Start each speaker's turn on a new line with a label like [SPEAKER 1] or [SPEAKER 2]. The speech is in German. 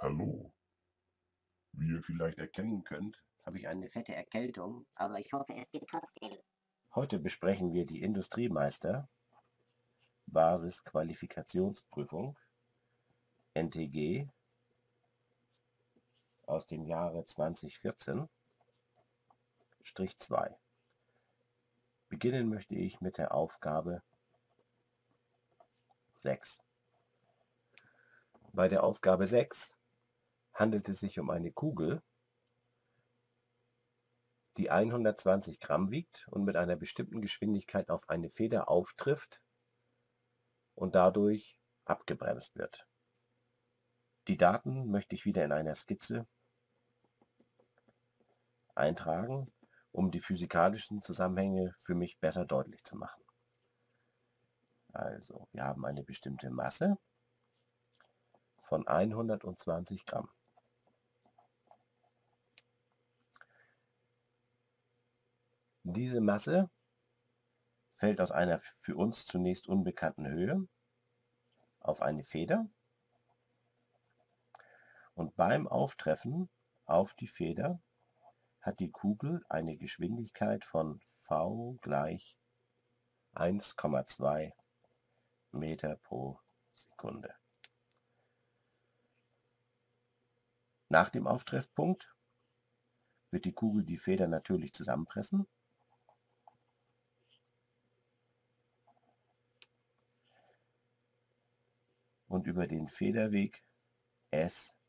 [SPEAKER 1] Hallo, wie ihr vielleicht erkennen könnt,
[SPEAKER 2] Habe ich eine fette Erkältung, aber ich hoffe, es geht trotzdem.
[SPEAKER 3] Heute besprechen wir die Industriemeister Basisqualifikationsprüfung (NTG) aus dem Jahre 2014-2. Beginnen möchte ich mit der Aufgabe 6. Bei der Aufgabe 6 handelt es sich um eine Kugel, die 120 Gramm wiegt und mit einer bestimmten Geschwindigkeit auf eine Feder auftrifft und dadurch abgebremst wird. Die Daten möchte ich wieder in einer Skizze eintragen, um die physikalischen Zusammenhänge für mich besser deutlich zu machen. Also, wir haben eine bestimmte Masse von 120 Gramm. Diese Masse fällt aus einer für uns zunächst unbekannten Höhe auf eine Feder und beim Auftreffen auf die Feder hat die Kugel eine Geschwindigkeit von v gleich 1,2 Meter pro Sekunde. Nach dem Auftreffpunkt wird die Kugel die Feder natürlich zusammenpressen und über den Federweg S